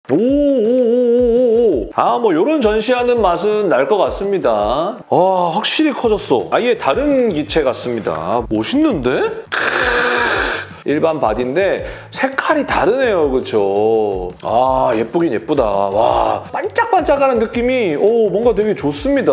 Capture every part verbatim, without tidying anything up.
오오오오오. 아, 뭐 이런 전시하는 맛은 날 것 같습니다. 와, 확실히 커졌어. 아예 다른 기체 같습니다. 멋있는데? 일반 바디인데 색깔이 다르네요, 그렇죠? 아, 예쁘긴 예쁘다. 와, 반짝반짝하는 느낌이 오, 뭔가 되게 좋습니다.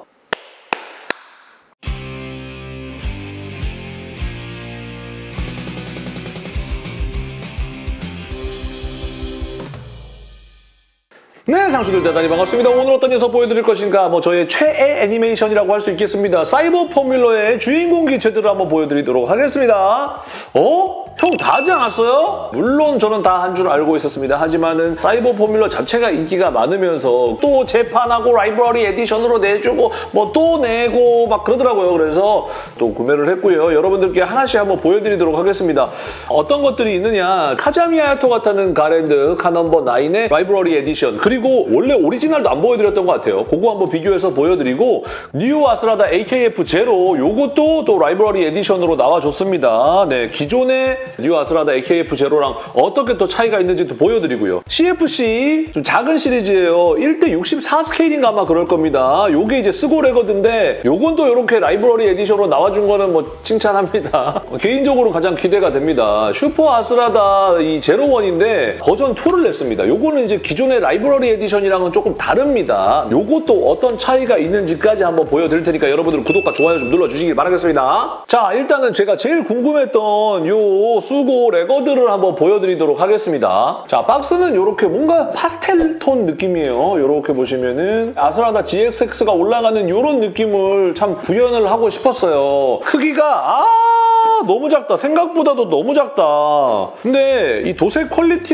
네, 상수들 대단히 반갑습니다. 오늘 어떤 녀석 보여드릴 것인가? 뭐 저의 최애 애니메이션이라고 할 수 있겠습니다. 사이버 포뮬러의 주인공 기체들을 한번 보여드리도록 하겠습니다. 어? 형 다 하지 않았어요? 물론 저는 다 한 줄 알고 있었습니다. 하지만은 사이버 포뮬러 자체가 인기가 많으면서 또 재판하고 라이브러리 에디션으로 내주고 뭐 또 내고 막 그러더라고요. 그래서 또 구매를 했고요. 여러분들께 하나씩 한번 보여드리도록 하겠습니다. 어떤 것들이 있느냐? 카자미야 토가타는 가랜드 카넘버 나인의 라이브러리 에디션, 그리고 원래 오리지널도 안 보여드렸던 것 같아요. 그거 한번 비교해서 보여드리고, 뉴 아스라다 에이케이에프 제로 요것도 또 라이브러리 에디션으로 나와줬습니다. 네, 기존의 뉴 아스라다 에이케이에프 제로랑 어떻게 또 차이가 있는지 또 보여드리고요. 씨에프씨 좀 작은 시리즈예요. 일 대 육십사 스케일인가 아마 그럴 겁니다. 요게 이제 스고 레거드인데 요건 또 이렇게 라이브러리 에디션으로 나와준 거는 뭐 칭찬합니다. 개인적으로 가장 기대가 됩니다. 슈퍼 아스라다 이 제로원인데 버전 투를 냈습니다. 요거는 이제 기존의 라이브러리 에디션이랑은 조금 다릅니다. 요것도 어떤 차이가 있는지까지 한번 보여드릴 테니까 여러분들 구독과 좋아요 좀 눌러주시길 바라겠습니다. 자, 일단은 제가 제일 궁금했던 요 수고 레거드를 한번 보여드리도록 하겠습니다. 자, 박스는 이렇게 뭔가 파스텔 톤 느낌이에요. 이렇게 보시면은 아스라다 지엑스엑스가 올라가는 이런 느낌을 참 구현을 하고 싶었어요. 크기가 아 너무 작다. 생각보다도 너무 작다. 근데 이 도색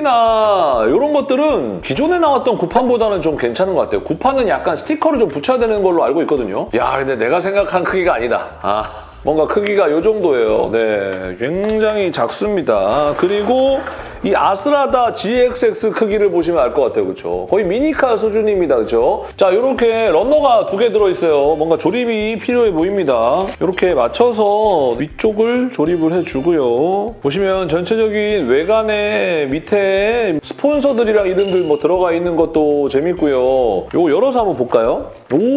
퀄리티나 이런 것들은 기존에 나왔던 구판보다는 좀 괜찮은 것 같아요. 구판은 약간 스티커를 좀 붙여야 되는 걸로 알고 있거든요. 야, 근데 내가 생각한 크기가 아니다. 아, 뭔가 크기가 이 정도예요. 네, 굉장히 작습니다. 그리고 이 아스라다 지엑스엑스 크기를 보시면 알 것 같아요. 그렇죠? 거의 미니카 수준입니다. 그렇죠? 자, 이렇게 러너가 두 개 들어있어요. 뭔가 조립이 필요해 보입니다. 이렇게 맞춰서 위쪽을 조립을 해주고요. 보시면 전체적인 외관에 밑에 스폰서들이랑 이름들 뭐 들어가 있는 것도 재밌고요. 이거 열어서 한번 볼까요?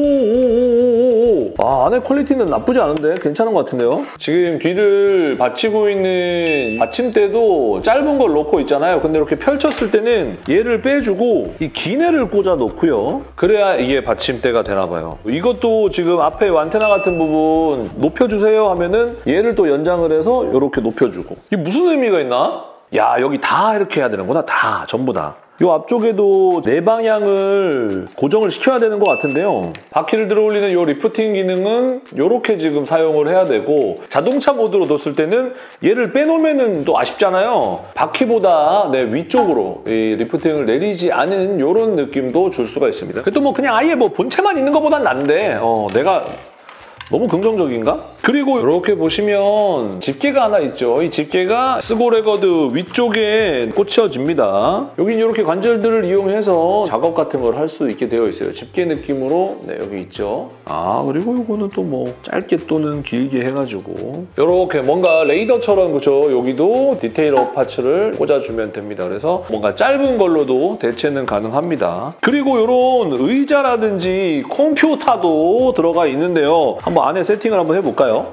오오오오오. 아, 안에 퀄리티는 나쁘지 않은데 괜찮은 것 같은데요? 지금 뒤를 받치고 있는 받침대도 짧은 걸 놓고 있잖아요. 근데 이렇게 펼쳤을 때는 얘를 빼주고 이 기내를 꽂아 놓고요. 그래야 이게 받침대가 되나 봐요. 이것도 지금 앞에 안테나 같은 부분 높여주세요 하면은 얘를 또 연장을 해서 이렇게 높여주고. 이게 무슨 의미가 있나? 야, 여기 다 이렇게 해야 되는구나. 다, 전부 다. 이 앞쪽에도 네 방향을 고정을 시켜야 되는 것 같은데요. 바퀴를 들어올리는 이 리프팅 기능은 이렇게 지금 사용을 해야 되고, 자동차 모드로 뒀을 때는 얘를 빼놓으면 또 아쉽잖아요. 바퀴보다 네, 위쪽으로 이 리프팅을 내리지 않은 이런 느낌도 줄 수가 있습니다. 그래도 뭐 그냥 아예 뭐 본체만 있는 것보단 난데 어, 내가 너무 긍정적인가? 그리고 이렇게 보시면 집게가 하나 있죠. 이 집게가 스고 레거드 위쪽에 꽂혀집니다. 여긴 이렇게 관절들을 이용해서 작업 같은 걸 할 수 있게 되어 있어요. 집게 느낌으로 네, 여기 있죠. 아, 그리고 이거는 또 뭐 짧게 또는 길게 해가지고 이렇게 뭔가 레이더처럼, 그렇죠? 여기도 디테일업 파츠를 꽂아주면 됩니다. 그래서 뭔가 짧은 걸로도 대체는 가능합니다. 그리고 이런 의자라든지 컴퓨터도 들어가 있는데요. 한번 안에 세팅을 한번 해볼까요?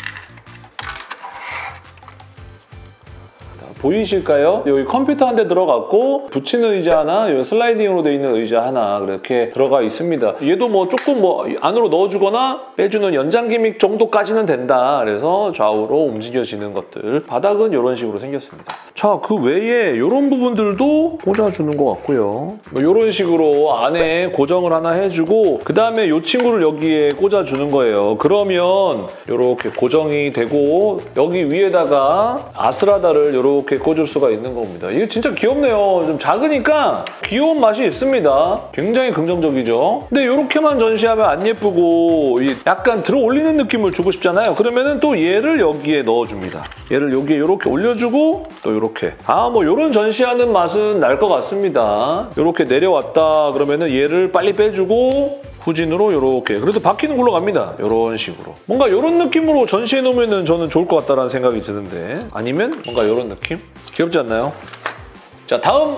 보이실까요? 여기 컴퓨터 한 대 들어갔고 붙이는 의자 하나, 여기 슬라이딩으로 되어 있는 의자 하나 이렇게 들어가 있습니다. 얘도 뭐 조금 뭐 안으로 넣어주거나 빼주는 연장 기믹 정도까지는 된다. 그래서 좌우로 움직여지는 것들. 바닥은 이런 식으로 생겼습니다. 자, 그 외에 이런 부분들도 꽂아주는 것 같고요. 뭐 이런 식으로 안에 고정을 하나 해주고 그 다음에 이 친구를 여기에 꽂아주는 거예요. 그러면 이렇게 고정이 되고 여기 위에다가 아스라다를 이렇게 꽂을 수가 있는 겁니다. 이게 진짜 귀엽네요. 좀 작으니까 귀여운 맛이 있습니다. 굉장히 긍정적이죠. 근데 이렇게만 전시하면 안 예쁘고 약간 들어 올리는 느낌을 주고 싶잖아요. 그러면은 또 얘를 여기에 넣어줍니다. 얘를 여기에 이렇게 올려주고 또 이렇게. 아, 뭐 이런 전시하는 맛은 날 것 같습니다. 이렇게 내려왔다 그러면은 얘를 빨리 빼주고 후진으로 이렇게. 그래도 바퀴는 굴러갑니다. 이런 식으로. 뭔가 이런 느낌으로 전시해놓으면 저는 좋을 것 같다는 생각이 드는데, 아니면 뭔가 이런 느낌? 귀엽지 않나요? 자, 다음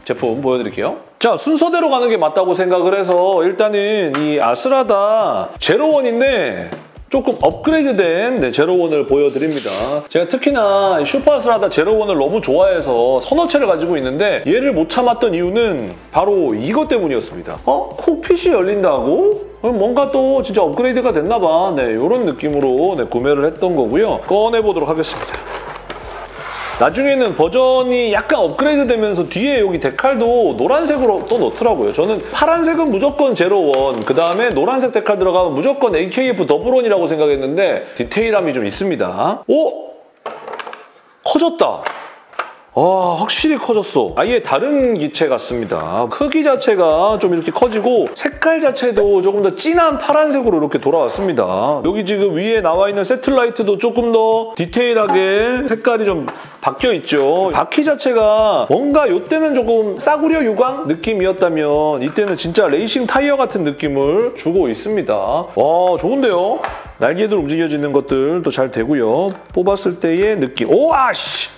제품 보여드릴게요. 자, 순서대로 가는 게 맞다고 생각을 해서 일단은 이 아스라다 제로원인데 조금 업그레이드된 네, 제로원을 보여드립니다. 제가 특히나 슈퍼 아스라다 제로원을 너무 좋아해서 서너 채를 가지고 있는데 얘를 못 참았던 이유는 바로 이것 때문이었습니다. 어? 콕핏이 열린다고? 뭔가 또 진짜 업그레이드가 됐나 봐. 네, 이런 느낌으로 네, 구매를 했던 거고요. 꺼내보도록 하겠습니다. 나중에는 버전이 약간 업그레이드 되면서 뒤에 여기 데칼도 노란색으로 또 넣더라고요. 저는 파란색은 무조건 제로원, 그 다음에 노란색 데칼 들어가면 무조건 에이케이에프 더블원이라고 생각했는데 디테일함이 좀 있습니다. 오! 커졌다. 아, 확실히 커졌어. 아예 다른 기체 같습니다. 크기 자체가 좀 이렇게 커지고 색깔 자체도 조금 더 진한 파란색으로 이렇게 돌아왔습니다. 여기 지금 위에 나와 있는 세틀라이트도 조금 더 디테일하게 색깔이 좀 바뀌어 있죠. 바퀴 자체가 뭔가 이때는 조금 싸구려 유광 느낌이었다면 이때는 진짜 레이싱 타이어 같은 느낌을 주고 있습니다. 와, 좋은데요? 날개들 움직여지는 것들도 잘 되고요. 뽑았을 때의 느낌. 오, 아씨!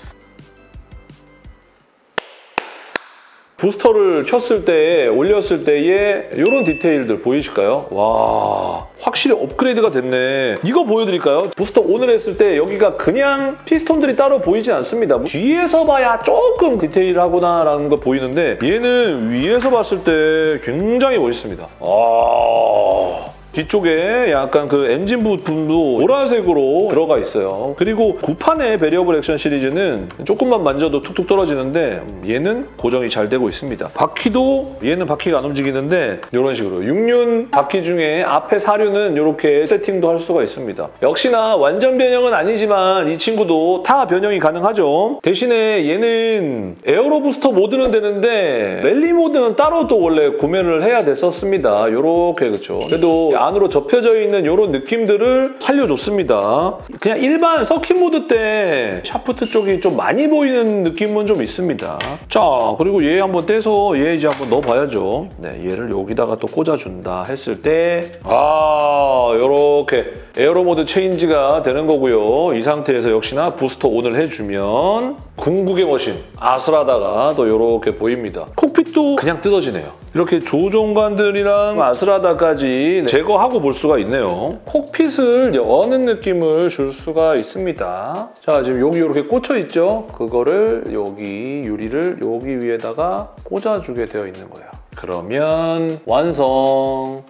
부스터를 켰을 때, 올렸을 때의 이런 디테일들 보이실까요? 와, 확실히 업그레이드가 됐네. 이거 보여드릴까요? 부스터 온을 했을 때 여기가 그냥 피스톤들이 따로 보이진 않습니다. 뒤에서 봐야 조금 디테일하구나라는 거 보이는데 얘는 위에서 봤을 때 굉장히 멋있습니다. 아... 뒤쪽에 약간 그 엔진 부품도 보라색으로 들어가 있어요. 그리고 구판의 베리어블 액션 시리즈는 조금만 만져도 툭툭 떨어지는데 얘는 고정이 잘 되고 있습니다. 바퀴도 얘는 바퀴가 안 움직이는데 이런 식으로 육륜 바퀴 중에 앞에 사륜은 이렇게 세팅도 할 수가 있습니다. 역시나 완전 변형은 아니지만 이 친구도 타 변형이 가능하죠. 대신에 얘는 에어로 부스터 모드는 되는데 랠리 모드는 따로 또 원래 구매를 해야 됐었습니다. 이렇게 그렇죠. 그래도 안으로 접혀져 있는 이런 느낌들을 살려줬습니다. 그냥 일반 서킷 모드 때 샤프트 쪽이 좀 많이 보이는 느낌은 좀 있습니다. 자, 그리고 얘 한번 떼서 얘 이제 한번 넣어봐야죠. 네, 얘를 여기다가 또 꽂아준다 했을 때 아, 이렇게 에어로 모드 체인지가 되는 거고요. 이 상태에서 역시나 부스터 온을 해주면 궁극의 머신 아스라다가 또 이렇게 보입니다. 콕핏도 그냥 뜯어지네요. 이렇게 조종관들이랑 아스라다까지 제거하고 볼 수가 있네요. 콕핏을 여는 느낌을 줄 수가 있습니다. 자, 지금 여기 이렇게 꽂혀 있죠? 그거를 여기 유리를 여기 위에다가 꽂아주게 되어 있는 거예요. 그러면 완성!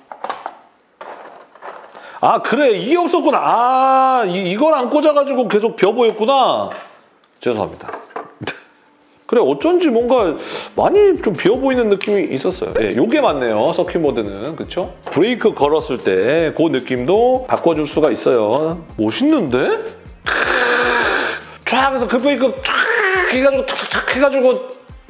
아, 그래, 이게 없었구나. 아, 이, 이걸 안 꽂아가지고 계속 벼 보였구나. 죄송합니다. 그래, 어쩐지 뭔가 많이 좀 비어 보이는 느낌이 있었어요. 네, 요게 맞네요, 서킷 모드는. 그쵸? 브레이크 걸었을 때 그 느낌도 바꿔줄 수가 있어요. 멋있는데? 쫙 해서 그 브레이크 쫙 해가지고 탁탁탁 해가지고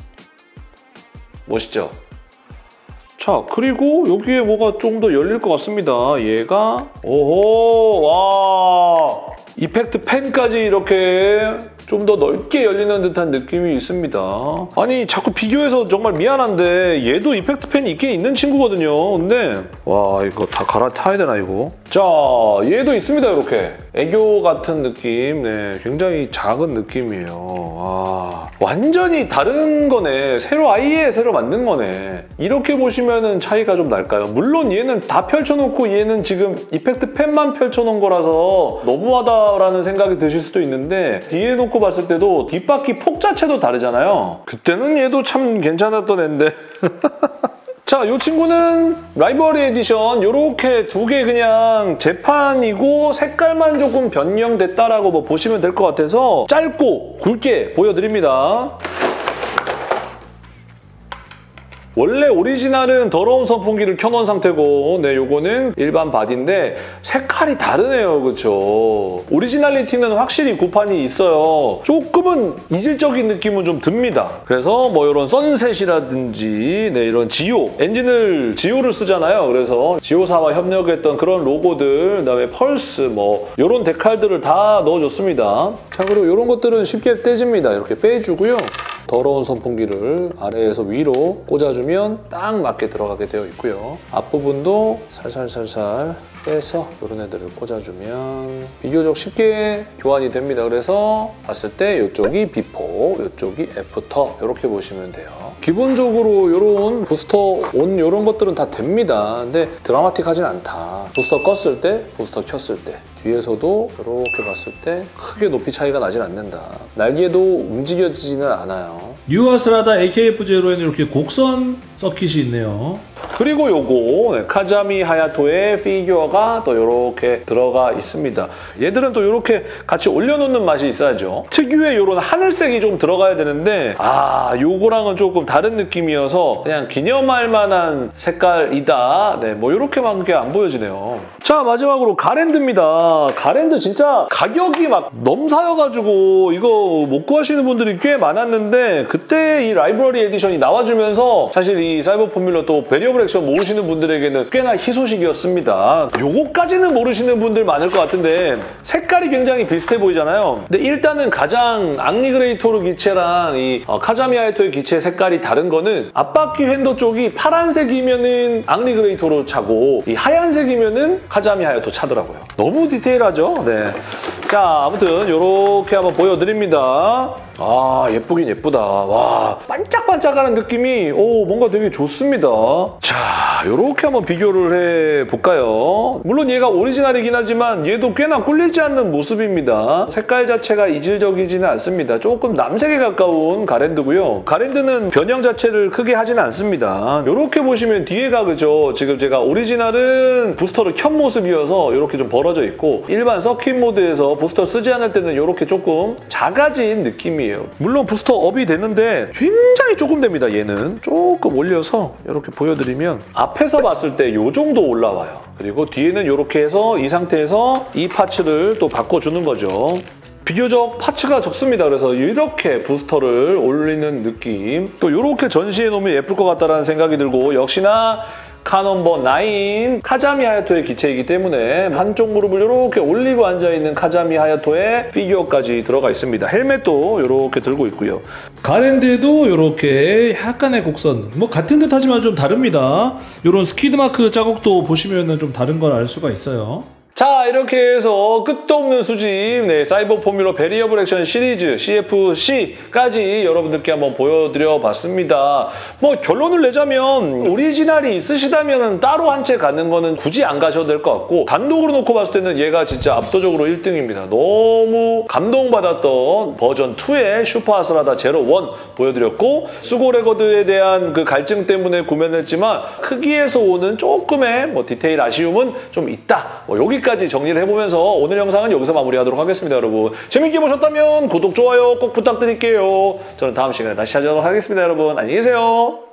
멋있죠? 자, 그리고 여기에 뭐가 좀 더 열릴 것 같습니다. 얘가 오호, 와, 이펙트 팬까지 이렇게 좀 더 넓게 열리는 듯한 느낌이 있습니다. 아니, 자꾸 비교해서 정말 미안한데 얘도 이펙트 팬이 있긴 있는 친구거든요. 근데 와, 이거 다 갈아타야 되나 이거? 자, 얘도 있습니다, 이렇게. 애교 같은 느낌. 네, 굉장히 작은 느낌이에요. 와, 완전히 다른 거네. 새로 아예 새로 만든 거네. 이렇게 보시면은 차이가 좀 날까요? 물론 얘는 다 펼쳐놓고 얘는 지금 이펙트 팬만 펼쳐놓은 거라서 너무하다라는 생각이 드실 수도 있는데 뒤에 놓고 봤을 때도 뒷바퀴 폭 자체도 다르잖아요. 그때는 얘도 참 괜찮았던 앤데. 자, 이 친구는 라이벌리 에디션 이렇게 두 개 그냥 재판이고 색깔만 조금 변경됐다라고 뭐 보시면 될 것 같아서 짧고 굵게 보여드립니다. 원래 오리지널은 더러운 선풍기를 켜놓은 상태고 네, 요거는 일반 바디인데 색깔이 다르네요. 그렇죠? 오리지널리티는 확실히 구판이 있어요. 조금은 이질적인 느낌은 좀 듭니다. 그래서 뭐 이런 선셋이라든지 네, 이런 지오, 엔진을 지오를 쓰잖아요. 그래서 지오사와 협력했던 그런 로고들, 그다음에 펄스 뭐 이런 데칼들을 다 넣어줬습니다. 자, 그리고 이런 것들은 쉽게 떼집니다. 이렇게 빼주고요. 더러운 선풍기를 아래에서 위로 꽂아주면 딱 맞게 들어가게 되어 있고요. 앞부분도 살살살살 빼서 이런 애들을 꽂아주면 비교적 쉽게 교환이 됩니다. 그래서 봤을 때 이쪽이 비포, 이쪽이 애프터 이렇게 보시면 돼요. 기본적으로 이런 부스터 온 이런 것들은 다 됩니다. 근데 드라마틱하진 않다. 부스터 껐을 때, 부스터 켰을 때 뒤에서도 이렇게 봤을 때 크게 높이 차이가 나진 않는다. 날개도 움직여지지는 않아요. 뉴아스라다 에이케이에프 제로에는 이렇게 곡선 서킷이 있네요. 그리고 요거 네, 카자미 하야토의 피규어가 또 이렇게 들어가 있습니다. 얘들은 또 이렇게 같이 올려놓는 맛이 있어야죠. 특유의 이런 하늘색이 좀 들어가야 되는데 아 요거랑은 조금 다른 느낌이어서 그냥 기념할 만한 색깔이다. 네, 뭐 이렇게밖에 안 보여지네요. 자, 마지막으로 가랜드입니다. 가랜드 진짜 가격이 막 넘사여가지고 이거 못 구하시는 분들이 꽤 많았는데 그때 이 라이브러리 에디션이 나와주면서 사실 이 사이버 포뮬러 또 베리어블 액션 모르시는 분들에게는 꽤나 희소식이었습니다. 요거까지는 모르시는 분들 많을 것 같은데 색깔이 굉장히 비슷해 보이잖아요. 근데 일단은 가장 앙리그레이토르 기체랑 이 어, 카자미 하야토의 기체 색깔이 다른 거는 앞바퀴 핸더 쪽이 파란색이면은 앙리그레이토르 차고 이 하얀색이면은 카자미 하야토 차더라고요. 너무 디테일하죠? 네. 자, 아무튼 이렇게 한번 보여드립니다. 아, 예쁘긴 예쁘다. 와, 반짝반짝하는 느낌이 오 뭔가 되게 좋습니다. 자, 이렇게 한번 비교를 해볼까요? 물론 얘가 오리지널이긴 하지만 얘도 꽤나 꿀리지 않는 모습입니다. 색깔 자체가 이질적이지는 않습니다. 조금 남색에 가까운 가랜드고요. 가랜드는 변형 자체를 크게 하지는 않습니다. 이렇게 보시면 뒤에가 그죠? 지금 제가 오리지널은 부스터를 켠 모습이어서 이렇게 좀 벌어져 있고 일반 서킷 모드에서 부스터 쓰지 않을 때는 이렇게 조금 작아진 느낌이에요. 물론 부스터 업이 되는데 굉장히 조금 됩니다. 얘는 조금 올려서 이렇게 보여드리면 앞에서 봤을 때 이 정도 올라와요. 그리고 뒤에는 이렇게 해서 이 상태에서 이 파츠를 또 바꿔주는 거죠. 비교적 파츠가 적습니다. 그래서 이렇게 부스터를 올리는 느낌. 또 이렇게 전시해놓으면 예쁠 것 같다는 생각이 들고 역시나 카 넘버 나인 카자미 하야토의 기체이기 때문에 한쪽 무릎을 이렇게 올리고 앉아있는 카자미 하야토의 피규어까지 들어가 있습니다. 헬멧도 이렇게 들고 있고요. 가랜드도 이렇게 약간의 곡선, 뭐 같은 듯 하지만 좀 다릅니다. 이런 스키드마크 자국도 보시면 좀 다른 걸 알 수가 있어요. 자, 이렇게 해서 끝도 없는 수집 네, 사이버 포뮬러 베리어블 액션 시리즈 씨에프씨까지 여러분들께 한번 보여드려 봤습니다. 뭐 결론을 내자면 오리지널이 있으시다면 따로 한 채 가는 거는 굳이 안 가셔도 될 것 같고 단독으로 놓고 봤을 때는 얘가 진짜 압도적으로 일 등입니다. 너무 감동받았던 버전 투의 슈퍼 아스라다 제로원 보여드렸고 수고 레거드에 대한 그 갈증 때문에 구매를 했지만 크기에서 오는 조금의 뭐 디테일 아쉬움은 좀 있다. 뭐 여기까지 까지 정리를 해보면서 오늘 영상은 여기서 마무리하도록 하겠습니다. 여러분 재밌게 보셨다면 구독, 좋아요 꼭 부탁드릴게요. 저는 다음 시간에 다시 찾아오도록 하겠습니다. 여러분 안녕히 계세요.